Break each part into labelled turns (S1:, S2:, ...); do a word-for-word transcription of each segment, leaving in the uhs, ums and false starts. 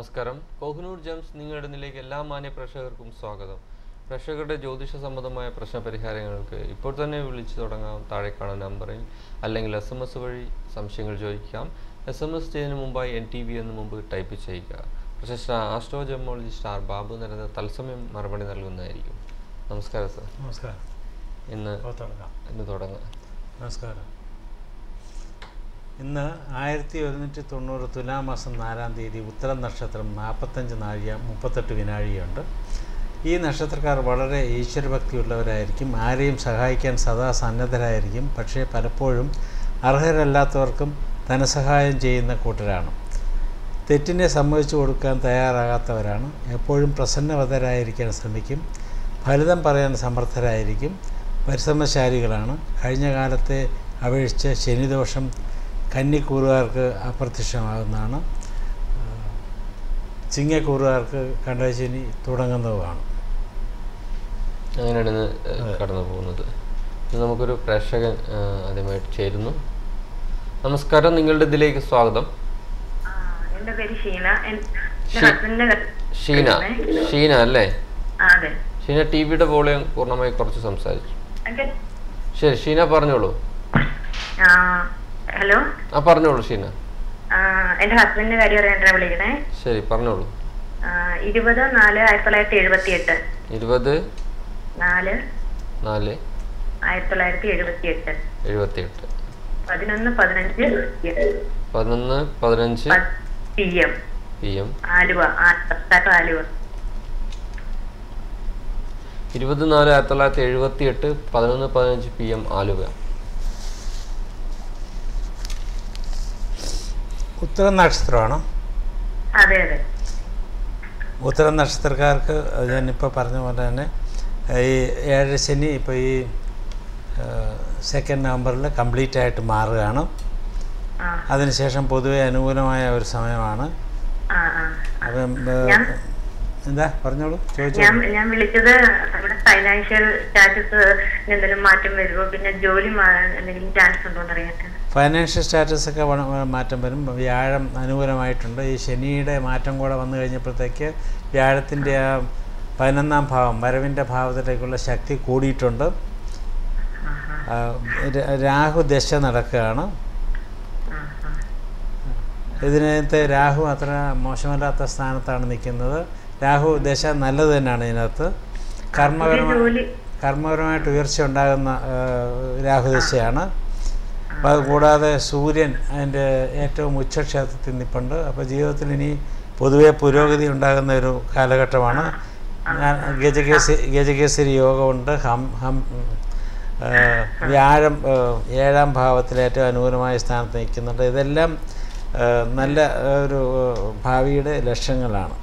S1: നമസ്കാരം. കോഹിനൂർ ജംസ് നിങ്ങളുടെ നിലയ്ക്ക് എല്ലാ മാന്യ പ്രേക്ഷകർക്കും സ്വാഗതം. പ്രേക്ഷകരുടെ ജ്യോതിഷ സംബന്ധമായ പ്രശ്നപരിഹാരങ്ങൾക്ക് ഇപ്പോൾ തന്നെ വിളിച്ചു തുടങ്ങാം. താഴെ കാണുന്ന നമ്പറിൽ അല്ലെങ്കിൽ എസ് എം എസ് വഴി സംശയങ്ങൾ ചോദിക്കാം. എസ് എം എസ് ചെയ്യുന്നതിന് മുമ്പായി എൻ ടി വി എന്ന് മുമ്പ് ടൈപ്പ് ചെയ്യുക. പ്രശസ്ത ആസ്ട്രോജമോളജിസ്റ്റ് ആർ ബാബു നിരന്തര തത്സമയം മറുപടി നൽകുന്നതായിരിക്കും. നമസ്കാരം സർ.
S2: നമസ്കാരം.
S1: ഇന്ന് ഇന്ന് തുടങ്ങാം.
S2: നമസ്കാരം. ഇന്ന് ആയിരത്തി ഒരുന്നൂറ്റി തൊണ്ണൂറ് തുലാമാസം നാലാം തീയതി ഉത്തരം നക്ഷത്രം നാൽപ്പത്തഞ്ച് നാഴിക മുപ്പത്തെട്ട് വിനാഴികയുണ്ട്. ഈ നക്ഷത്രക്കാർ വളരെ ഈശ്വരഭക്തിയുള്ളവരായിരിക്കും. ആരെയും സഹായിക്കാൻ സദാ സന്നദ്ധരായിരിക്കും. പക്ഷേ പലപ്പോഴും അർഹരല്ലാത്തവർക്കും ധനസഹായം ചെയ്യുന്ന കൂട്ടരാണ്. തെറ്റിനെ സമ്മതിച്ചു കൊടുക്കാൻ തയ്യാറാകാത്തവരാണ്. എപ്പോഴും പ്രസന്നവതരായിരിക്കാൻ ശ്രമിക്കും. ഫലിതം പറയാൻ സമർത്ഥരായിരിക്കും. പരിശ്രമശാലികളാണ്. കഴിഞ്ഞ കാലത്തെ അപേക്ഷിച്ച് ശനിദോഷം കന്നിക്കൂറുകാർക്ക് അപ്രത്യക്ഷമാകുന്നതാണ്. ചിങ്ങക്കൂറുകാർക്ക് കണ്ടശനി തുടങ്ങുന്നതുമാണ്.
S1: അങ്ങനെയാണ് ഇന്ന് കടന്നു പോകുന്നത്. നമുക്കൊരു പ്രേക്ഷകൻ ആദ്യമായിട്ട് ചേരുന്നു. നമസ്കാരം, നിങ്ങളുടെ ഇതിലേക്ക് സ്വാഗതം.
S3: എന്റെ പേര് ഷീന.
S1: ഷീന ഷീന അല്ലേ? ഷീന, ടി വിയുടെ വോളിയം പൂർണ്ണമായി കുറച്ച് സംസാരിച്ചു. ശരി ഷീന, പറഞ്ഞോളൂ.
S3: ഹലോ,
S1: ആ പറഞ്ഞോളൂ ഷീന.
S3: എന്റെ ഹസ്ബൻഡിന്റെ കാര്യം അറിയാനാ വിളിക്കണേ.
S1: ശരി, പറഞ്ഞോളൂ.
S3: ഇരുപത് നാല് ആയിരത്തി തൊള്ളായിരത്തി എഴുപത്തി എട്ട്
S1: ഇരുപത്
S3: നാല്
S1: നാല്
S3: ആയിരത്തി തൊള്ളായിരത്തി എഴുപത്തി എട്ട്
S1: എഴുപത്തി എട്ട്
S3: പതിനൊന്ന് പതിനഞ്ച്
S1: പതിനൊന്ന് പതിനഞ്ച്
S3: P M
S1: P M
S3: Aluva. Aluva.
S1: ഇരുപത് നാല് ആയിരത്തി തൊള്ളായിരത്തി എഴുപത്തി എട്ട് പതിനൊന്ന് പതിനഞ്ച് പി എം ആലുവ.
S2: ഉത്തരം നക്ഷത്രമാണ്.
S3: അതെ അതെ.
S2: ഉത്തരം നക്ഷത്രക്കാർക്ക് ഞാനിപ്പോൾ പറഞ്ഞ പോലെ തന്നെ ഈ ഏഴര ശനി ഇപ്പോൾ ഈ സെക്കൻഡ് നവംബറിൽ കംപ്ലീറ്റ് ആയിട്ട് മാറുകയാണ്. അതിനുശേഷം പൊതുവെ അനുകൂലമായ ഒരു സമയമാണ്. അപ്പം എന്താ പറഞ്ഞോളൂ, ചോദിച്ചോളൂ.
S3: ഞാൻ വിളിച്ചത് നമ്മുടെ ഫൈനാൻഷ്യൽ സ്റ്റാറ്റസ് എന്തെങ്കിലും മാറ്റം വരുമോ, പിന്നെ ജോലി എന്തെങ്കിലും ചാൻസ് ഉണ്ടോ എന്നറിയാൻ.
S2: ഫൈനാൻഷ്യൽ സ്റ്റാറ്റസ് ഒക്കെ മാറ്റം വരും. വ്യാഴം അനുകൂലമായിട്ടുണ്ട്. ഈ ശനിയുടെ മാറ്റം കൂടെ വന്നു കഴിഞ്ഞപ്പോഴത്തേക്ക് വ്യാഴത്തിൻ്റെ ആ പതിനൊന്നാം ഭാവം വരവിൻ്റെ ഭാവത്തിലേക്കുള്ള ശക്തി കൂടിയിട്ടുണ്ട്. രാഹു ദശ നടക്കുകയാണ്. ഇതിനകത്ത് രാഹു അത്ര മോശമല്ലാത്ത സ്ഥാനത്താണ് നിൽക്കുന്നത്. രാഹു ദശ നല്ലത് തന്നെയാണ്. ഇതിനകത്ത് കർമ്മപരമായി കർമ്മപരമായിട്ട് ഉയർച്ച ഉണ്ടാകുന്ന രാഹുദശയാണ്. അപ്പോൾ അത് കൂടാതെ സൂര്യൻ അതിൻ്റെ ഏറ്റവും ഉച്ചക്ഷേത്രത്തിൽ നിൽപ്പുണ്ട്. അപ്പോൾ ജീവിതത്തിൽ ഇനി പൊതുവെ പുരോഗതി ഉണ്ടാകുന്ന ഒരു കാലഘട്ടമാണ്. ഞാൻ ഗജകേസരി ഗജകേസരി യോഗമുണ്ട്. ഹം ഹം വ്യാഴം ഏഴാം ഭാവത്തിൽ ഏറ്റവും അനുകൂലമായ സ്ഥാനത്ത് നിൽക്കുന്നുണ്ട്. ഇതെല്ലാം നല്ല ഒരു ഭാവിയുടെ ലക്ഷ്യങ്ങളാണ്.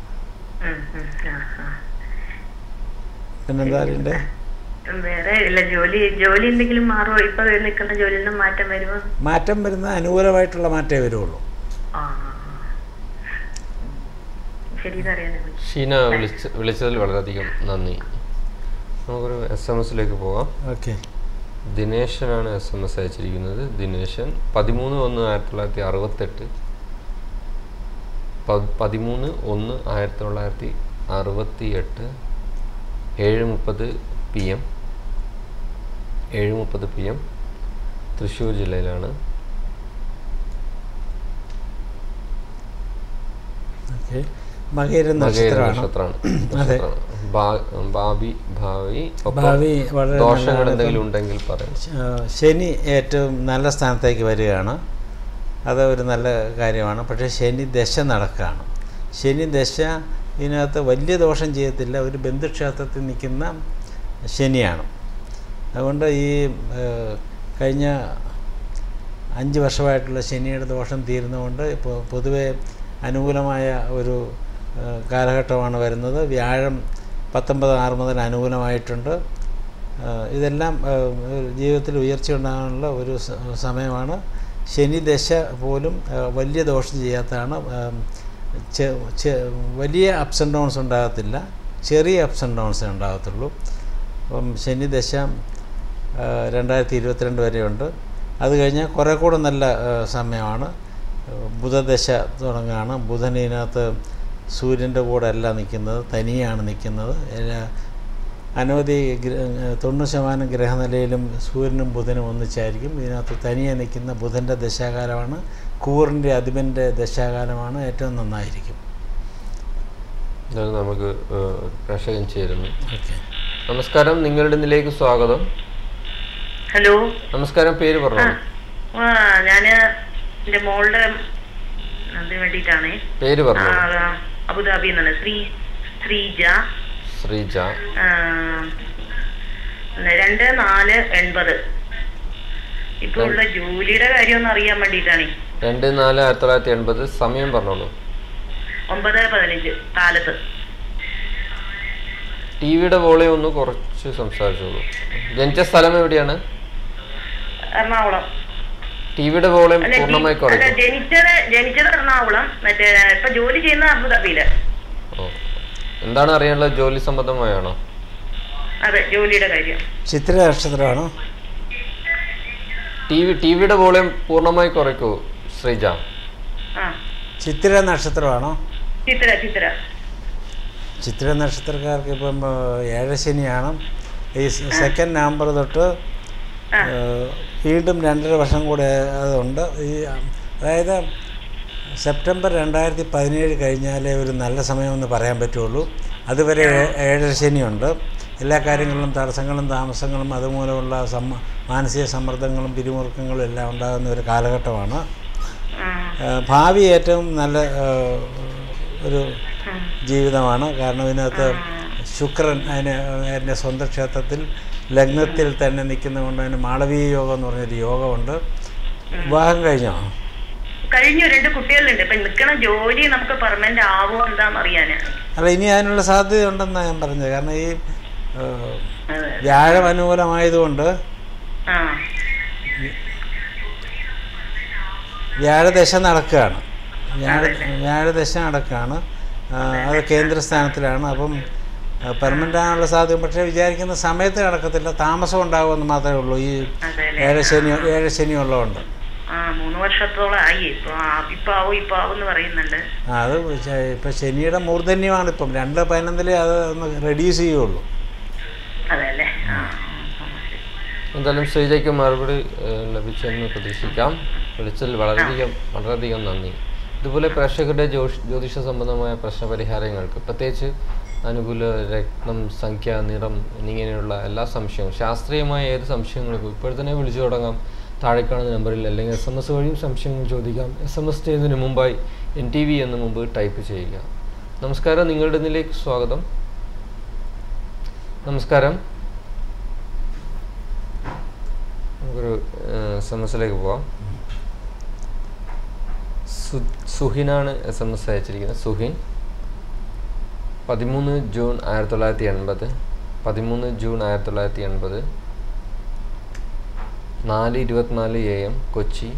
S2: പിന്നെന്താ അതിൻ്റെ
S3: വേറെ ഇല്ല. ജോലി ജോലി എന്തെങ്കിലും മാറുമോ? ഇപ്പൊ നിൽക്കുന്ന ജോലിയിൽ നിന്ന് മാറ്റം വരുമോ?
S2: മാറ്റം വരുന്ന അനുകൂലമായിട്ടുള്ള മാറ്റമേ വരുള്ളൂ.
S1: ഷീന വിളിച്ച വിളിച്ചതിൽ വളരെയധികം നന്ദി. നമുക്കൊരു എസ് എം എസിലേക്ക് പോകാം.
S2: ഓക്കെ.
S1: ദിനേശനാണ് എസ് എം എസ് അയച്ചിരിക്കുന്നത്. ദിനേശൻ പതിമൂന്ന് ഒന്ന് ആയിരത്തി തൊള്ളായിരത്തി അറുപത്തെട്ട് പതിമൂന്ന് ഒന്ന് ആയിരത്തി തൊള്ളായിരത്തി അറുപത്തി എട്ട് ഏഴ് മുപ്പത് പി എം ഏഴ് മുപ്പത് പി എം തൃശ്ശൂർ ജില്ലയിലാണ്. നക്ഷത്രമാണ്. ഭാവി ഭാവി ദോഷങ്ങൾ എന്തെങ്കിലും ഉണ്ടെങ്കിൽ പറയാം.
S2: ശനി ഏറ്റവും നല്ല സ്ഥാനത്തേക്ക് വരികയാണ്. അത് ഒരു നല്ല കാര്യമാണ്. പക്ഷേ ശനി ദശ നടക്കുകയാണ്. ശനി ദശ ഇതിനകത്ത് വലിയ ദോഷം ചെയ്യത്തില്ല. ഒരു ബന്ധുക്ഷേത്രത്തിൽ നിൽക്കുന്ന ശനിയാണ്. അതുകൊണ്ട് ഈ കഴിഞ്ഞ അഞ്ച് വർഷമായിട്ടുള്ള ശനിയുടെ ദോഷം തീരുന്നതുകൊണ്ട് ഇപ്പോൾ പൊതുവെ അനുകൂലമായ ഒരു കാലഘട്ടമാണ് വരുന്നത്. വ്യാഴം പത്തൊമ്പത് ആറ് മുതൽ അനുകൂലമായിട്ടുണ്ട്. ഇതെല്ലാം ജീവിതത്തിൽ ഉയർച്ച ഉണ്ടാകാനുള്ള ഒരു സമയമാണ്. ശനി ദശ പോലും വലിയ ദോഷം ചെയ്യാത്തതാണ്. വലിയ അപ്സ് ആൻഡ് ഡൗൺസ് ഉണ്ടാകത്തില്ല. ചെറിയ അപ്സ് ആൻഡ് ഡൗൺസേ ഉണ്ടാകത്തുള്ളൂ. അപ്പം ശനി ദശ രണ്ടായിരത്തി ഇരുപത്തിരണ്ട് വരെയുണ്ട്. അത് കഴിഞ്ഞാൽ കുറേ കൂടെ നല്ല സമയമാണ്. ബുധദശ തുടങ്ങുകയാണ്. ബുധൻ ഇതിനകത്ത് സൂര്യൻ്റെ കൂടെ അല്ല നിൽക്കുന്നത്, തനിയാണ് നിൽക്കുന്നത്. അനവധി തൊണ്ണൂറ് ശതമാനം ഗ്രഹനിലയിലും സൂര്യനും ബുധനും ഒന്നിച്ചായിരിക്കും. ഇതിനകത്ത് തനിയെ നിൽക്കുന്ന ബുധൻ്റെ ദശാകാലമാണ്, കൂറിൻ്റെ അധിപൻ്റെ ദശാകാലമാണ് ഏറ്റവും നന്നായിരിക്കും.
S1: നമുക്ക് പ്രേക്ഷകൻ ചേരുന്നു. നമസ്കാരം, നിങ്ങളുടെ ഇതിലേക്ക് സ്വാഗതം.
S3: ഹലോ,
S1: നമസ്കാരം, പേര് പറഞ്ഞു.
S3: ഞാന് എന്റെ മോളുടെ അതിന് വേണ്ടിട്ടാണ്.
S1: പേര് പറഞ്ഞു.
S3: അബുദാബി എന്നാണ്. ശ്രീ ശ്രീജ
S1: ശ്രീജ
S3: രണ്ട് നാല് എൺപത്. ഇപ്പൊ ഉള്ള ജോലിയുടെ കാര്യം ഒന്ന് അറിയാൻ വേണ്ടിട്ടാണ്.
S1: രണ്ട് നാല് ആയിരത്തി തൊള്ളായിരത്തി എൺപത്. സമയം പറഞ്ഞോളൂ.
S3: ഒമ്പത് പതിനഞ്ച് കാലത്ത്.
S1: ടി വിയുടെ വോളിയം ഒന്ന് കുറച്ച് സംസാരിച്ചോളൂ. ജനിച്ച സ്ഥലം എവിടെയാണ്?
S3: എറണാകുളം.
S1: ടി വിയുടെ വോളിയം പൂർണ്ണമായി കുറയ്ക്കും.
S3: ജനിച്ചത് ജനിച്ചത് എറണാകുളം, മറ്റേ ഇപ്പൊ ജോലി ചെയ്യുന്ന അബുദാബിയില്.
S1: ഓ, എന്താണ് അറിയാനുള്ളത്? ജോലി സംബന്ധമായാണോ?
S3: അതെ, ജോലിയുടെ കാര്യം.
S2: ചിത്ര നക്ഷത്രമാണോ?
S1: ടി വി ടി വിയുടെ വോളിയം പൂർണ്ണമായി കുറയ്ക്കൂ ശ്രീജ.
S2: ചിത്ര നക്ഷത്രമാണോ?
S3: ചിത്ര ചിത്ര
S2: ചിത്ര നക്ഷത്രക്കാർക്ക് ഇപ്പം ഏഴശനിയാണ്. ഈ സെക്കൻഡ് നവംബർ തൊട്ട് വീണ്ടും രണ്ടര വർഷം കൂടെ അതുണ്ട്. ഈ അതായത് സെപ്റ്റംബർ രണ്ടായിരത്തി പതിനേഴ് കഴിഞ്ഞാലേ ഒരു നല്ല സമയമെന്ന് പറയാൻ പറ്റുള്ളൂ. അതുവരെ ഏഴര ശനിയുണ്ട്. എല്ലാ കാര്യങ്ങളിലും തടസ്സങ്ങളും താമസങ്ങളും അതുമൂലമുള്ള സമ്മ മാനസിക സമ്മർദ്ദങ്ങളും പിരിമുറുക്കങ്ങളും എല്ലാം ഉണ്ടാകുന്ന ഒരു കാലഘട്ടമാണ്. ഭാവി ഏറ്റവും നല്ല ഒരു ജീവിതമാണ്. കാരണം ഇതിനകത്ത് ശുക്രൻ അതിന് അതിൻ്റെ സ്വന്തം ക്ഷേത്രത്തിൽ ലഗ്നത്തിൽ തന്നെ നിൽക്കുന്നതുകൊണ്ട് അതിന് മാളവീയ യോഗം എന്ന് പറഞ്ഞൊരു യോഗമുണ്ട്. വിവാഹം കഴിഞ്ഞോ?
S3: കഴിഞ്ഞു. രണ്ട് കുട്ടികളുണ്ട്. ഇപ്പം നിൽക്കണ ജോലി നമുക്ക് പെർമനന്റ് ആവുമോ എന്താണെന്ന് അറിയാനാണ്.
S2: അല്ല, ഇനി അതിനുള്ള സാധ്യത ഉണ്ടെന്നാണ് ഞാൻ പറഞ്ഞത്. കാരണം ഈ വ്യാഴം അനുകൂലമായതുകൊണ്ട് വ്യാഴദശ നടക്കുകയാണ്. വ്യാഴ വ്യാഴദശ നടക്കുകയാണ്. അത് കേന്ദ്രസ്ഥാനത്തിലാണ്. അപ്പം പെർമനൻ്റ് ആകാനുള്ള സാധ്യത, പക്ഷേ വിചാരിക്കുന്ന സമയത്ത് നടക്കത്തില്ല, താമസം ഉണ്ടാകുമെന്ന് മാത്രമേ ഉള്ളൂ. ഈ ഏഴശനി ഏഴശനി ഉള്ളതുകൊണ്ട്
S3: മൂന്ന് വർഷത്തോളം ആയി. ഇപ്പൊ ആവും ഇപ്പൊ ആവും എന്ന് പറയുന്നുണ്ട്.
S2: അത് ഇപ്പം ശനിയുടെ മൂർധന്യമാണ്. ഇപ്പം രണ്ട് പതിനൊന്നില് അത് ഒന്ന് റെഡ്യൂസ് ചെയ്യുള്ളൂ.
S3: അതെല്ലേ.
S1: എന്തായാലും ശ്രീജയ്ക്ക് മറുപടി ലഭിച്ചെന്ന് പ്രതീക്ഷിക്കാം. വിളിച്ചതിൽ വളരെയധികം വളരെയധികം നന്ദി. ഇതുപോലെ പ്രേക്ഷകരുടെ ജ്യോഷ് ജ്യോതിഷ സംബന്ധമായ പ്രശ്നപരിഹാരങ്ങൾക്ക്, പ്രത്യേകിച്ച് അനുകൂല രത്നം, സംഖ്യ, നിറം എന്നിങ്ങനെയുള്ള എല്ലാ സംശയങ്ങളും, ശാസ്ത്രീയമായ ഏത് സംശയങ്ങൾക്കും ഇപ്പോൾ തന്നെ വിളിച്ചു തുടങ്ങാം. താഴെ കാണുന്ന നമ്പറിൽ, അല്ലെങ്കിൽ എസ് എം എസ് വഴിയും സംശയങ്ങൾ ചോദിക്കാം. എസ് എം എസ് ചെയ്യുന്നതിന് മുമ്പായി എൻ ടി വി എന്ന് മുമ്പ് ടൈപ്പ് ചെയ്യുക. നമസ്കാരം, നിങ്ങളുടെ ഇതിലേക്ക് സ്വാഗതം. നമസ്കാരം, നമുക്കൊരു എസ് എം എസിലേക്ക് പോവാം. സു സുഹിനാണ് എസ് എം എസ് അയച്ചിരിക്കുന്നത്. സുഹിൻ, പതിമൂന്ന് ജൂൺ ആയിരത്തി തൊള്ളായിരത്തി എൺപത് പതിമൂന്ന് ജൂൺ ആയിരത്തി തൊള്ളായിരത്തി എൺപത് നാല് ഇരുപത്തിനാല് എ എം കൊച്ചി.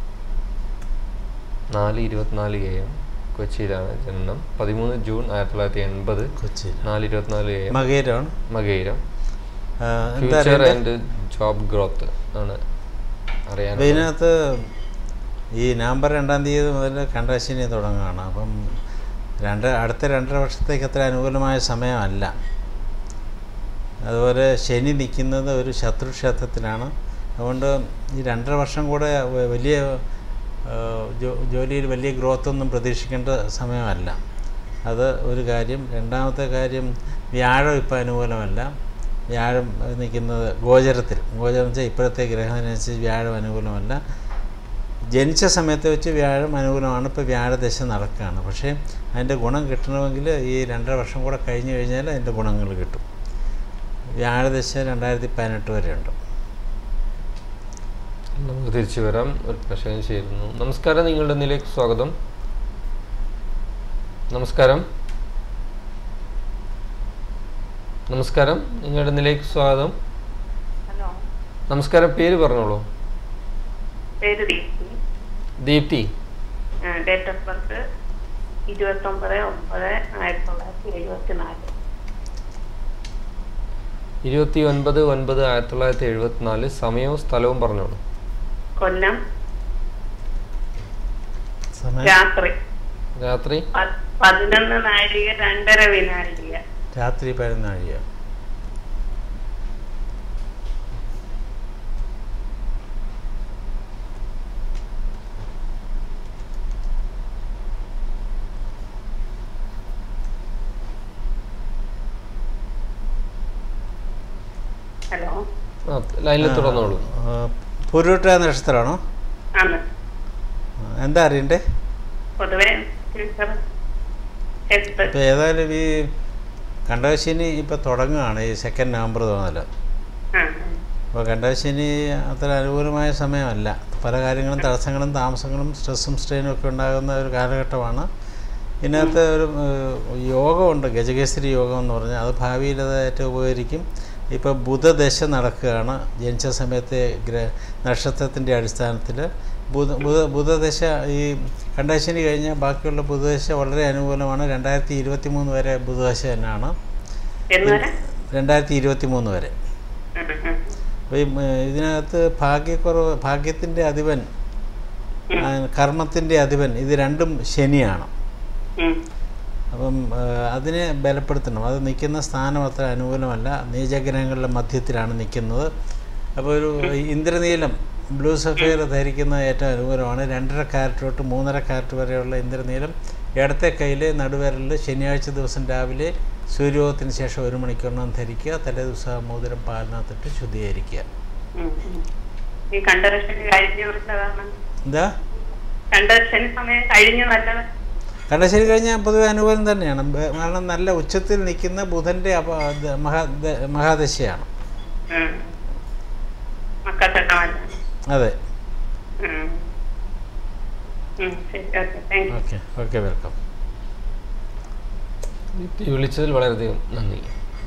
S1: നാല് ഇരുപത്തിനാല് എ എം കൊച്ചിയിലാണ് ജനനം. പതിമൂന്ന് ജൂൺ ആയിരത്തി തൊള്ളായിരത്തി എൺപത് കൊച്ചി. നാല് ഇരുപത്തിനാല് എ എം മകയിരം. മകയിരം. ഫ്യൂച്ചർ ആൻഡ് ജോബ് ഗ്രോത്ത് ആണ് അറിയാൻ.
S2: ഇതിനകത്ത് ഈ നവംബർ രണ്ടാം തീയതി മുതൽ കണ്ടശനി തുടങ്ങുകയാണ്. അപ്പം രണ്ട് അടുത്ത രണ്ടര വർഷത്തേക്ക് അത്ര അനുകൂലമായ സമയമല്ല. അതുപോലെ ശനി നിൽക്കുന്നത് ഒരു ശത്രുക്ഷേത്രത്തിലാണ്. അതുകൊണ്ട് ഈ രണ്ടര വർഷം കൂടെ വലിയ ജോലിയിൽ വലിയ ഗ്രോത്തൊന്നും പ്രതീക്ഷിക്കേണ്ട സമയമല്ല. അത് ഒരു കാര്യം. രണ്ടാമത്തെ കാര്യം, വ്യാഴം ഇപ്പോൾ അനുകൂലമല്ല. വ്യാഴം നിൽക്കുന്നത് ഗോചരത്തിൽ. ഗോചരം വെച്ചാൽ ഇപ്പോഴത്തെ ഗ്രഹത്തിനനുസരിച്ച് വ്യാഴം അനുകൂലമല്ല. ജനിച്ച സമയത്ത് വെച്ച് വ്യാഴം അനുകൂലമാണ്. ഇപ്പോൾ വ്യാഴദശ നടക്കുകയാണ്. പക്ഷേ അതിൻ്റെ ഗുണം കിട്ടണമെങ്കിൽ ഈ രണ്ടര വർഷം കൂടെ കഴിഞ്ഞ് കഴിഞ്ഞാൽ അതിൻ്റെ ഗുണങ്ങൾ കിട്ടും. വ്യാഴദശ രണ്ടായിരത്തി പതിനെട്ട് വരെ ഉണ്ട്.
S1: നമുക്ക് തിരിച്ചു വരാം. ഒരു പ്രശ്നം ചെയ്യുന്നു. നമസ്കാരം, നിങ്ങളുടെ ഇതിലേക്ക് സ്വാഗതം. നമസ്കാരം നമസ്കാരം നിങ്ങളുടെ ഇതിലേക്ക് സ്വാഗതം. നമസ്കാരം, പേര് പറഞ്ഞോളൂ.
S3: പേര് Deepthi.
S1: Deepthi.
S3: Date of birth ഇരുപത്തൊമ്പത് ഒമ്പത് ആയിരത്തി തൊള്ളായിരത്തി എഴുപത്തി നാല്.
S1: ഇരുപത്തി ഒൻപത് ഒൻപത് ആയിരത്തി തൊള്ളായിരത്തി എഴുപത്തിനാല്. സമയവും സ്ഥലവും പറഞ്ഞോളൂ.
S3: കൊല്ലം. രാത്രി
S1: രാത്രി
S3: പതിനൊന്ന് നാഴിക രണ്ടര വിനാഴിക.
S2: രാത്രി പതിനൊന്ന് നാഴിക.
S3: ഹലോ,
S1: ലൈനിൽ തുറന്നോളൂ.
S2: പുരുട്ട നക്ഷത്രമാണോ? എന്താ അറിയണ്ടേ?
S3: പൊതുവെ
S2: ഇപ്പം ഏതായാലും ഈ കണ്ടകശനി ഇപ്പം തുടങ്ങുകയാണ് ഈ സെക്കൻഡ് നവംബർ തോന്നല്. അപ്പോൾ കണ്ടകശനി അത്ര അനുകൂലമായ സമയമല്ല. പല കാര്യങ്ങളും തടസ്സങ്ങളും താമസങ്ങളും സ്ട്രെസ്സും സ്ട്രെയിനും ഒക്കെ ഉണ്ടാകുന്ന ഒരു കാലഘട്ടമാണ്. ഇതിനകത്ത് ഒരു യോഗമുണ്ട്, ഗജകേസരി യോഗം എന്ന് പറഞ്ഞാൽ അത് ഭാവിയിൽ അത് ഏറ്റവും ഉപകരിക്കും. ഇപ്പോൾ ബുധദശ നടക്കുകയാണ് ജനിച്ച സമയത്തെ ഗ്ര നക്ഷത്രത്തിൻ്റെ അടിസ്ഥാനത്തിൽ. ബുധ ബുധ ബുധദശ ഈ കണ്ടകശനി കഴിഞ്ഞാൽ ബാക്കിയുള്ള ബുധദശ വളരെ അനുകൂലമാണ്. രണ്ടായിരത്തി ഇരുപത്തി മൂന്ന് വരെ ബുധദശ തന്നെയാണ്, രണ്ടായിരത്തി ഇരുപത്തി മൂന്ന് വരെ. അപ്പോൾ ഈ ഇതിനകത്ത് ഭാഗ്യക്കുറവ്, ഭാഗ്യത്തിൻ്റെ അധിപൻ കർമ്മത്തിൻ്റെ അധിപൻ ഇത് രണ്ടും ശനിയാണ്. അപ്പം അതിനെ ബലപ്പെടുത്തണം. അത് നിൽക്കുന്ന സ്ഥാനം അത്ര അനുകൂലമല്ല, നീചഗ്രഹങ്ങളുടെ മധ്യത്തിലാണ് നിൽക്കുന്നത്. അപ്പോൾ ഒരു ഇന്ദ്രനീലം ബ്ലൂ സഫയർ ധരിക്കുന്നത് ഏറ്റവും അനുകൂലമാണ്. രണ്ടര കാരറ്റ് തൊട്ട് മൂന്നര കാരറ്റ് വരെയുള്ള ഇന്ദ്രനീലം ഇടത്തെ കയ്യിൽ നടുവിരലിൽ ശനിയാഴ്ച ദിവസം രാവിലെ സൂര്യോദയത്തിന് ശേഷം ഒരു മണിക്കൂറിനകം ധരിക്കുക. തലേ ദിവസം മോതിരം പാലിനകത്തിട്ട് ശുദ്ധീകരിക്കുക. എന്താ കണ്ടശനി കഴിഞ്ഞാൽ പൊതുവെ അനുകൂലം തന്നെയാണ്. കാരണം നല്ല ഉച്ചത്തിൽ നിൽക്കുന്ന ബുധൻ്റെ മഹാ മഹാദശയാണ്. അതെ, ഓക്കെ ഓക്കെ വെൽക്കം.
S1: വിളിച്ചതിൽ വളരെയധികം നന്ദി.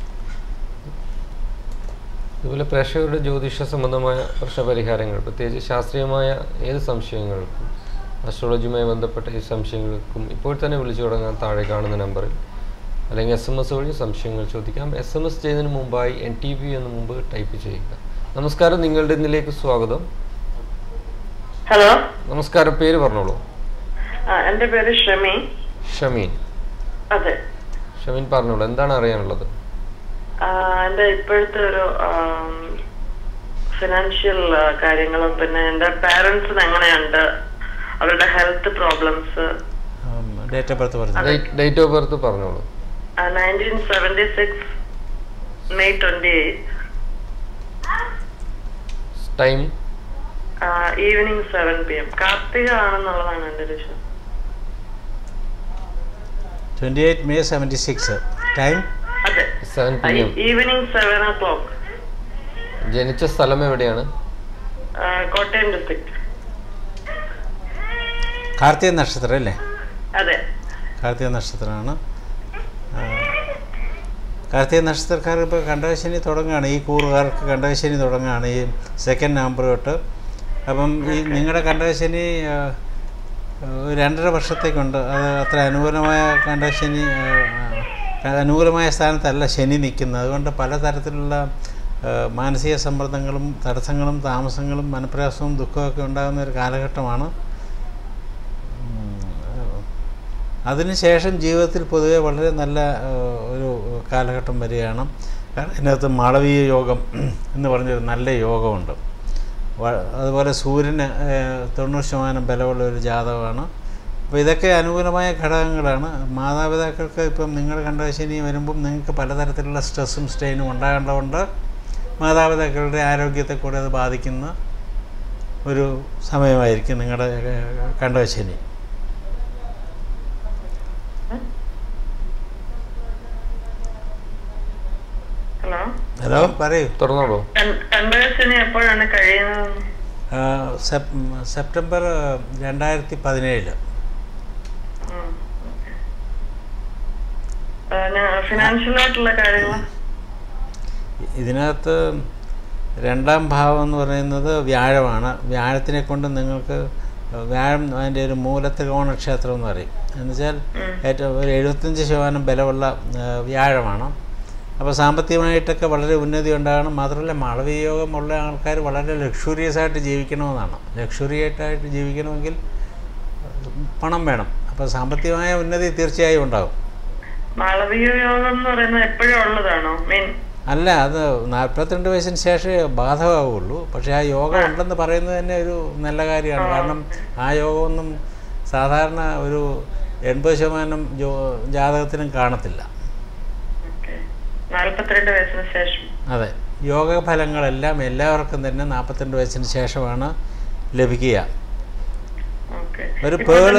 S1: ഇതുപോലെ പ്രേക്ഷകരുടെ ജ്യോതിഷ സംബന്ധമായ പ്രശ്നപരിഹാരങ്ങൾ, പ്രത്യേകിച്ച് ശാസ്ത്രീയമായ ഏത് സംശയങ്ങൾക്കും അസ്ട്രോളജിയുമായി ബന്ധപ്പെട്ട ഈ സംശയങ്ങൾക്കും ഇപ്പോൾ തന്നെ വിളിച്ചു തുടങ്ങാൻ താഴെ കാണുന്ന നമ്പറിൽ, അല്ലെങ്കിൽ എസ് എം എസ് വഴി സംശയങ്ങൾ ചോദിക്കാം. എസ് എം എസ് ചെയ്യുന്നതിന് മുമ്പായി എൻ ടി വി എന്ന് മുമ്പ് ടൈപ്പ് ചെയ്യുക. നമസ്കാരം, നിങ്ങളുടെ ഇന്നിലേക്ക് സ്വാഗതം.
S4: ഹലോ,
S1: നമസ്കാരം, പേര് പറഞ്ഞോളൂ.
S4: എന്റെ പേര് ഷമീൻ.
S1: ഷമീൻ,
S4: അതെ.
S1: ഷമീൻ പറഞ്ഞോളൂ, എന്താണ് അറിയാനുള്ളത്?
S4: എന്റെ ഇപ്പോഴത്തെ ഒരു ഫിനാൻഷ്യൽ കാര്യങ്ങളും പിന്നെ എന്റെ പാരന്റ്സിന് എങ്ങനെയുണ്ട്, അവരുടെ health problems.
S2: Date of birth പറഞ്ഞു.
S1: ഡേറ്റ് ഓഫ് ബർത്ത് പറഞ്ഞോളൂ.
S4: Nineteen seventy six May twenty eight.
S1: Time
S4: evening seven P M. കാർത്തിക ആണെന്നുള്ളതാണ് എന്റെ ഒരു വിഷയം.
S2: Twenty eight May seventy six. Time
S4: അതെ, ഈവനിങ് സെവൻ ഓ ക്ലോക്ക്.
S1: ജനിച്ച സ്ഥലം എവിടെയാണ്?
S4: കോട്ടയം ഡിസ്ട്രിക്ട്.
S2: കാർത്തിക നക്ഷത്രം അല്ലേ?
S4: അതെ,
S2: കാർത്തിക നക്ഷത്രമാണ്. കാർത്തിക നക്ഷത്രക്കാർ ഇപ്പോൾ കണ്ടകശനി തുടങ്ങുകയാണ്. ഈ കൂറുകാർക്ക് കണ്ടകശനി തുടങ്ങുകയാണ് ഈ സെക്കൻഡ് നവംബർ തൊട്ട്. അപ്പം ഈ നിങ്ങളുടെ കണ്ടകശനി രണ്ടര വർഷത്തേക്കുണ്ട്. അത് അത്ര അനുകൂലമായ കണ്ടകശനി, അനുകൂലമായ സ്ഥാനത്തല്ല ശനി നിൽക്കുന്നത്. അതുകൊണ്ട് പലതരത്തിലുള്ള മാനസിക സമ്മർദ്ദങ്ങളും തടസ്സങ്ങളും താമസങ്ങളും മനപ്രയാസവും ദുഃഖമൊക്കെ ഉണ്ടാകുന്ന ഒരു കാലഘട്ടമാണ്. അതിനുശേഷം ജീവിതത്തിൽ പൊതുവെ വളരെ നല്ല ഒരു കാലഘട്ടം വരികയാണ്. കാരണം ഇതിനകത്ത് മാളവീയ യോഗം എന്ന് പറഞ്ഞൊരു നല്ല യോഗമുണ്ട്. അതുപോലെ സൂര്യന് തൊണ്ണൂറ് ശതമാനം ബലമുള്ള ഒരു ജാതകമാണ്. അപ്പോൾ ഇതൊക്കെ അനുകൂലമായ ഘടകങ്ങളാണ്. മാതാപിതാക്കൾക്ക് ഇപ്പം നിങ്ങൾ കണ്ടകശനി വരുമ്പം നിങ്ങൾക്ക് പലതരത്തിലുള്ള സ്ട്രെസ്സും സ്ട്രെയിനും ഉണ്ടാകേണ്ടതുകൊണ്ട് മാതാപിതാക്കളുടെ ആരോഗ്യത്തെ കൂടെ അത് ബാധിക്കുന്ന ഒരു സമയമായിരിക്കും നിങ്ങളുടെ കണ്ടകശനി. ഹലോ, പറയൂ.
S1: തുറന്നോളൂ.
S4: എപ്പോഴാണ് കഴിയുന്നത്?
S2: സെപ്റ്റംബർ രണ്ടായിരത്തി പതിനേഴില്.
S4: ഫിനാൻഷ്യലായിട്ടുള്ള കാര്യങ്ങൾ
S2: ഇതിനകത്ത് രണ്ടാം ഭാവം എന്ന് പറയുന്നത് വ്യാഴമാണ്. വ്യാഴത്തിനെ കൊണ്ട് നിങ്ങൾക്ക് വ്യാഴം അതിൻ്റെ ഒരു മൂലത്രികോണ ക്ഷേത്രം എന്ന് പറയും. എന്നുവെച്ചാൽ ഏറ്റവും ഒരു എഴുപത്തഞ്ച് ശതമാനം ബലമുള്ള വ്യാഴമാണ്. അപ്പോൾ സാമ്പത്തികമായിട്ടൊക്കെ വളരെ ഉന്നതി ഉണ്ടാകണം. മാത്രമല്ല മാളവീയ യോഗമുള്ള ആൾക്കാർ വളരെ ലക്ഷൂറിയസ് ആയിട്ട് ജീവിക്കണമെന്നാണ്. ലക്ഷൂറി ആയിട്ടായിട്ട് ജീവിക്കണമെങ്കിൽ പണം വേണം. അപ്പോൾ സാമ്പത്തികമായ ഉന്നതി തീർച്ചയായും ഉണ്ടാകും.
S4: മാളവിക യോഗം എന്ന് പറയുന്നത് എപ്പോഴും ഉള്ളതാണോ? മീൻ
S2: അല്ല, അത് നാൽപ്പത്തിരണ്ട് വയസ്സിന് ശേഷമേ ബാധകമാവുള്ളൂ. പക്ഷേ ആ യോഗം ഉണ്ടെന്ന് പറയുന്നത് തന്നെ ഒരു നല്ല കാര്യമാണ്. കാരണം ആ യോഗമൊന്നും സാധാരണ ഒരു എൺപത് ശതമാനം ജോ ജാതകത്തിനും കാണത്തില്ല.
S4: നാൽപ്പത്തിരണ്ട് വയസ്സിന് ശേഷം.
S2: അതെ, യോഗഫലങ്ങളെല്ലാം എല്ലാവർക്കും തന്നെ നാൽപ്പത്തിരണ്ട് വയസ്സിന് ശേഷമാണ് ലഭിക്കുക. ഒരു പേള്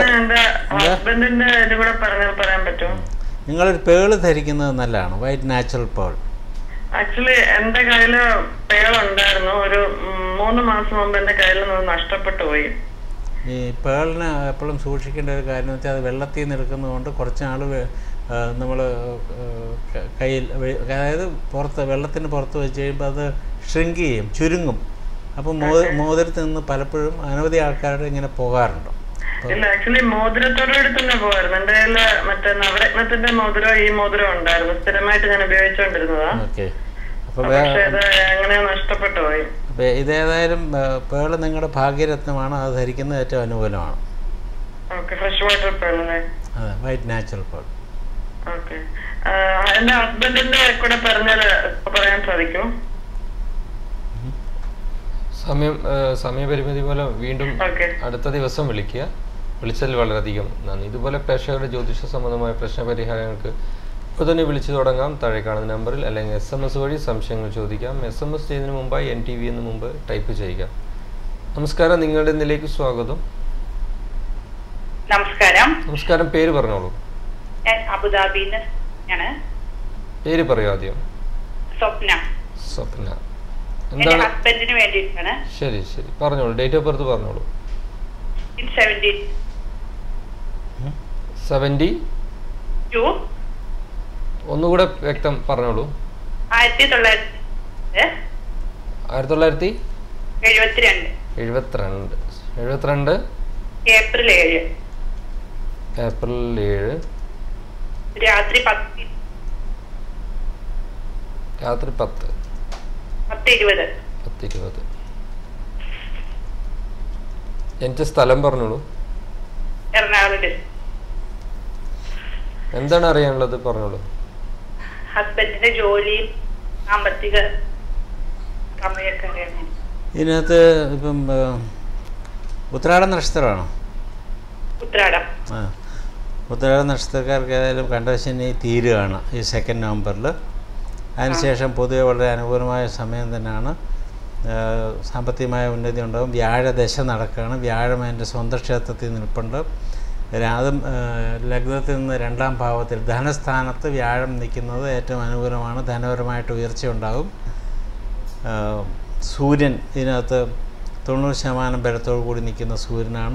S2: നിങ്ങളൊരു പേള് ധരിക്കുന്നത് നല്ലതാണ്, വൈറ്റ് നാച്ചുറൽ പേൾ.
S4: ആക്ച്വലി എന്റെ കയ്യില് പേളുണ്ടായിരുന്നു. ഒരു മൂന്ന് മാസം മുമ്പ് എന്റെ കയ്യിൽ നിന്ന് നഷ്ടപ്പെട്ടു പോയി.
S2: ഈ പേളിന് എപ്പോഴും സൂക്ഷിക്കേണ്ട ഒരു കാര്യം എന്ന് വെച്ചാൽ അത് വെള്ളത്തിൽ നിന്ന് എടുക്കുന്നതുകൊണ്ട് കുറച്ച് നാൾ നമ്മൾ കയ്യിൽ, അതായത് പുറത്ത് വെള്ളത്തിന് പുറത്ത് വെച്ച് കഴിയുമ്പോൾ അത് ഷ്രിങ്ക് ചെയ്യും, ചുരുങ്ങും. അപ്പം മോ മോതിരത്തിൽ നിന്ന് പലപ്പോഴും അനവധി ആൾക്കാരുടെ ഇങ്ങനെ പോകാറുണ്ട്.
S4: ഇല്ല, ആക്ച്വലി മോതിരത്തോടെ തന്നെ പോകാറുണ്ട്. എന്റെ കയ്യിൽ മറ്റേ നവരത്നത്തിന്റെ മോതിരം ഈ മോതിരം ഉണ്ടായിരുന്നു, സ്ഥിരമായിട്ട് ഞാൻ ഉപയോഗിച്ചുകൊണ്ടിരുന്നതാ.
S2: ഓക്കെ,
S4: അപ്പൊ എങ്ങനെ നഷ്ടപ്പെട്ടു പോയി.
S2: അപ്പോൾ ഇതേതായാലും പേള് നിങ്ങളുടെ ഭാഗ്യരത്നമാണ്, അത് ധരിക്കുന്നത് ഏറ്റവും അനുകൂലമാണ്.
S4: Fresh water pearl.
S2: അതെ, വൈറ്റ് നാച്ചുറൽ പേൾ.
S4: ഓക്കെ, എന്റെ ഹസ്ബൻഡിന്റെ കൂടെ പറഞ്ഞാൽ പറയാൻ സാധിക്കും?
S1: സമയം സമയപരിമിതി പോലെ വീണ്ടും അടുത്ത ദിവസം വിളിക്കുക. വിളിച്ചതിൽ വളരെയധികം നന്ദി. ഇതുപോലെ പ്രേക്ഷകരുടെ ജ്യോതിഷ സംബന്ധമായ പ്രശ്നപരിഹാരങ്ങൾക്ക് ഇപ്പോൾ തന്നെ വിളിച്ചു തുടങ്ങാം. താഴെ കാണുന്ന നമ്പറിൽ അല്ലെങ്കിൽ എസ് എം എസ് വഴി സംശയങ്ങൾ ചോദിക്കാം. എസ് എം എസ് ചെയ്യുന്നതിന് മുമ്പായി എൻ ടി വി എന്ന് മുമ്പ് ടൈപ്പ് ചെയ്യുക. നമസ്കാരം, നിങ്ങളുടെ ഇതിലേക്ക് സ്വാഗതം.
S5: നമസ്കാരം.
S1: നമസ്കാരം, പേര് പറഞ്ഞോളൂ.
S5: അബുദാബിന്ന്
S1: പേര് പറയൂ ആദ്യം.
S5: സ്വപ്ന.
S1: സ്വപ്ന,
S5: എന്താണ്? ഹസ്ബൻഡിന് വേണ്ടിയിട്ടാണ്.
S1: ശരി ശരി, പറഞ്ഞോളൂ. ഡേറ്റ് ഓഫ് ബർത്ത് പറഞ്ഞോളൂ. Seventy
S5: two.
S1: ഒന്നുകൂടെ വ്യക്തം പറഞ്ഞോളൂ.
S5: ആയിരത്തി തൊള്ളായിരത്തി
S1: ആയിരത്തി തൊള്ളായിരത്തി
S5: എഴുപത്തിരണ്ട്
S1: എഴുപത്തിരണ്ട് എഴുപത്തിരണ്ട്
S5: ഏപ്രിൽ ഏഴ്
S1: ഏപ്രിൽ ഏഴ്
S5: രാത്രി പത്ത്
S1: രാത്രി പത്ത്
S5: പത്ത് ഇരുപത്
S1: പത്ത് ഇരുപത്. എന്റെ സ്ഥലം പറഞ്ഞോളൂ.
S5: എറണാകുളം.
S1: എന്താണ് അറിയാനുള്ളത്? പറഞ്ഞോളൂ.
S5: ഹസ്ബൻഡിന്റെ ജോലി, സാമ്പത്തിക സമയമൊക്കെ അറിയാൻ.
S2: ഇതിനകത്ത് ഇപ്പം ഉത്രാട നക്ഷത്രമാണോ?
S5: ഉത്രാടം.
S2: ആ, ഉത്രാട നക്ഷത്രക്കാർക്ക് ഏതായാലും കണ്ടശനി തീരുകയാണ് ഈ സെക്കൻഡ് നവംബറിൽ. അതിനുശേഷം പൊതുവെ വളരെ അനുകൂലമായ സമയം തന്നെയാണ്. സാമ്പത്തികമായ ഉന്നതി ഉണ്ടാകും. വ്യാഴദശ നടക്കുകയാണ്. വ്യാഴം അതിൻ്റെ സ്വന്തം ക്ഷേത്രത്തിൽ നിൽപ്പുണ്ട്. അതും ലഗ്നത്തിൽ നിന്ന് രണ്ടാം ഭാവത്തിൽ ധനസ്ഥാനത്ത് വ്യാഴം നിൽക്കുന്നത് ഏറ്റവും അനുകൂലമാണ്. ധനപരമായിട്ട് ഉയർച്ച ഉണ്ടാകും. സൂര്യൻ ഇതിനകത്ത് തൊണ്ണൂറ് ശതമാനം ബലത്തോടു കൂടി നിൽക്കുന്ന സൂര്യനാണ്.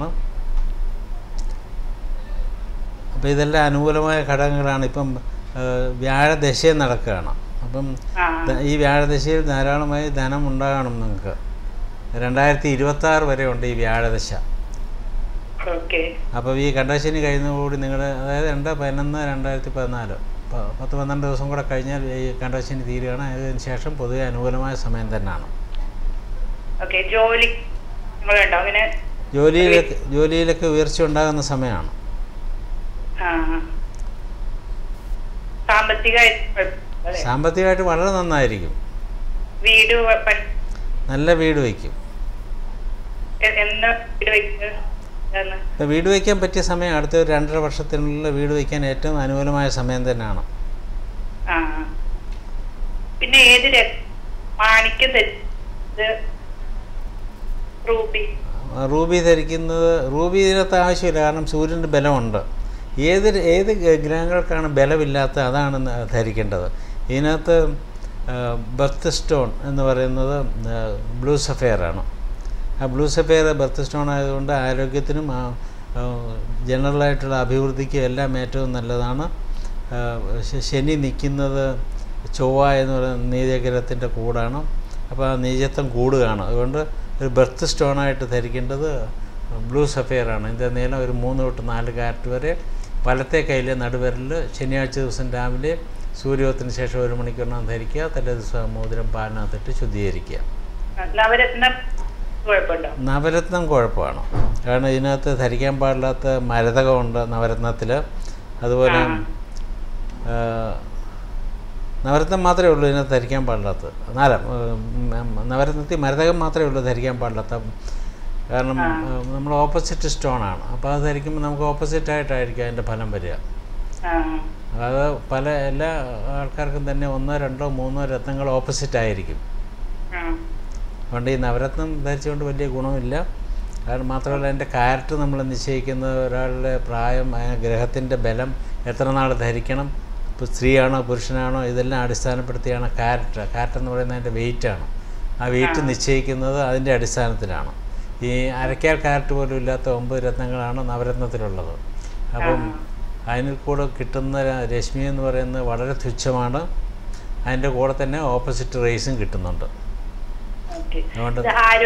S2: അപ്പോൾ ഇതെല്ലാം അനുകൂലമായ ഘടകങ്ങളാണ്. ഇപ്പം വ്യാഴദശ നടക്കുകയാണ്. അപ്പം ഈ വ്യാഴദശയിൽ ധാരാളമായി ധനം ഉണ്ടാകണം നിങ്ങൾക്ക്. രണ്ടായിരത്തി ഇരുപത്തി ആറ് വരെ ഉണ്ട് ഈ വ്യാഴദശ. അപ്പോൾ ഈ കണ്ടശനി കഴിയുന്നതോടുകൂടി നിങ്ങൾ, അതായത് രണ്ട് പതിനൊന്ന് രണ്ടായിരത്തി പതിനാല് പത്ത് പന്ത്രണ്ട് ദിവസം കൂടെ കഴിഞ്ഞാൽ ഈ കണ്ടശനി തീരുകയാണ്. അതിന് ശേഷം പൊതുവെ അനുകൂലമായ സമയം തന്നെയാണ്. ജോലിയിലൊക്കെ ജോലിയിലൊക്കെ ഉയർച്ച ഉണ്ടാകുന്ന സമയമാണ്. സാമ്പത്തികമായിട്ട് വളരെ നന്നായിരിക്കും. നല്ല വീട് വയ്ക്കും. വീട് വയ്ക്കാൻ പറ്റിയ സമയം അടുത്ത ഒരു രണ്ടര വർഷത്തിനുള്ളിൽ വീട് വയ്ക്കാൻ ഏറ്റവും അനുകൂലമായ സമയം തന്നെയാണ്.
S5: പിന്നെ ഏത്
S2: റൂബി ധരിക്കുന്നത്, റൂബി ഇതിനകത്ത് ആവശ്യമില്ല. കാരണം സൂര്യൻ്റെ ബലമുണ്ട്. ഏത് ഏത് ഗ്രഹങ്ങൾക്കാണ് ബലമില്ലാത്ത അതാണ് ധരിക്കേണ്ടത്. ഇതിനകത്ത് ബർത്ത് സ്റ്റോൺ എന്ന് പറയുന്നത് ബ്ലൂ സഫയറാണ്. ആ ബ്ലൂ സഫയർ ബർത്ത് സ്റ്റോൺ ആയതുകൊണ്ട് ആരോഗ്യത്തിനും ജനറലായിട്ടുള്ള അഭിവൃദ്ധിക്കും എല്ലാം ഏറ്റവും നല്ലതാണ്. ശനി നിൽക്കുന്നത് ചൊവ്വ എന്ന് പറയുന്ന നീചഗ്രഹത്തിൻ്റെ കൂടാണ്. അപ്പോൾ ആ നീചത്വം കൂടുകയാണ്. അതുകൊണ്ട് ഒരു ബർത്ത് സ്റ്റോണായിട്ട് ധരിക്കേണ്ടത് ബ്ലൂ സഫയറാണ്. ഇതിൻ്റെ നീളം ഒരു മൂന്ന് തൊട്ട് നാല് കാരറ്റ് വരെ. വലത്തെ കയ്യിലെ നടുവിരലിൽ ശനിയാഴ്ച ദിവസം രാവിലെ സൂര്യോദയത്തിന് ശേഷം ഒരു മണിക്കൂറിനകം ധരിക്കുക. തലേ ദിവസം മോതിരം പാലിനകത്തിട്ട് ശുദ്ധീകരിക്കുക. നവരത്നം കുഴപ്പമാണ്. കാരണം ഇതിനകത്ത് ധരിക്കാൻ പാടില്ലാത്ത മരതകമുണ്ട് നവരത്നത്തിൽ. അതുപോലെ നവരത്നം മാത്രമേ ഉള്ളൂ ഇതിനകത്ത് ധരിക്കാൻ പാടില്ലാത്തത്. നാല നവരത്നത്തിൽ മരതകം മാത്രമേ ഉള്ളൂ ധരിക്കാൻ പാടില്ലാത്ത. കാരണം നമ്മൾ ഓപ്പോസിറ്റ് സ്റ്റോണാണ്. അപ്പോൾ അത് ധരിക്കുമ്പോൾ നമുക്ക് ഓപ്പോസിറ്റായിട്ടായിരിക്കും അതിൻ്റെ ഫലം വരിക. അത് പല എല്ലാ ആൾക്കാർക്കും തന്നെ ഒന്നോ രണ്ടോ മൂന്നോ രത്നങ്ങൾ ഓപ്പോസിറ്റ് ആയിരിക്കും. അതുകൊണ്ട് ഈ നവരത്നം ധരിച്ചുകൊണ്ട് വലിയ ഗുണമില്ല. കാരണം മാത്രമല്ല അതിൻ്റെ ക്യാരക്ടർ നമ്മൾ നിശ്ചയിക്കുന്നത് ഒരാളുടെ പ്രായം, ഗ്രഹത്തിൻ്റെ ബലം, എത്ര നാൾ ധരിക്കണം, ഇപ്പോൾ സ്ത്രീയാണോ പുരുഷനാണോ ഇതെല്ലാം അടിസ്ഥാനപ്പെടുത്തിയാണ് ക്യാരക്ടർ. ക്യാരക്ടർ എന്ന് പറയുന്നത് അതിൻ്റെ വെയിറ്റാണ്. ആ വെയിറ്റ് നിശ്ചയിക്കുന്നത് അതിൻ്റെ അടിസ്ഥാനത്തിലാണ്. ഈ അരക്കാൽ ക്യാരറ്റ് പോലും ഇല്ലാത്ത ഒമ്പത് രത്നങ്ങളാണ് നവരത്നത്തിലുള്ളത്. അപ്പം അതിൽ കൂടെ കിട്ടുന്ന രശ്മി എന്ന് പറയുന്നത് വളരെ തുച്ഛമാണ്. അതിൻ്റെ കൂടെ തന്നെ ഓപ്പോസിറ്റ് റേസും കിട്ടുന്നുണ്ട്. അതുകൊണ്ട്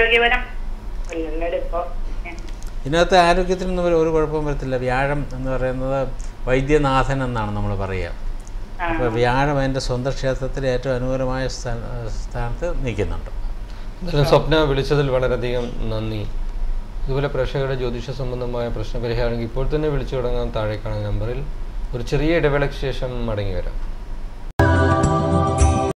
S2: ഇതിനകത്ത് ആരോഗ്യത്തിനൊന്നും ഒരു കുഴപ്പവും വരത്തില്ല. വ്യാഴം എന്ന് പറയുന്നത് വൈദ്യനാഥൻ എന്നാണ് നമ്മൾ പറയുക. അപ്പോൾ വ്യാഴം അതിൻ്റെ സ്വന്തം ക്ഷേത്രത്തിൽ ഏറ്റവും അനുകൂലമായ സ്ഥാനത്ത് നിൽക്കുന്നുണ്ട്.
S1: എന്തായാലും സ്വപ്ന വിളിച്ചതിൽ വളരെയധികം നന്ദി. ഇതുപോലെ പ്രേക്ഷകരുടെ ജ്യോതിഷ സംബന്ധമായ പ്രശ്നപരിഹാരം ഇപ്പോൾ തന്നെ വിളിച്ചു തുടങ്ങാൻ താഴെ കാണുന്ന നമ്പറിൽ. ഒരു ചെറിയ ഇടവേളയ്ക്ക് ശേഷം മടങ്ങി വരാം.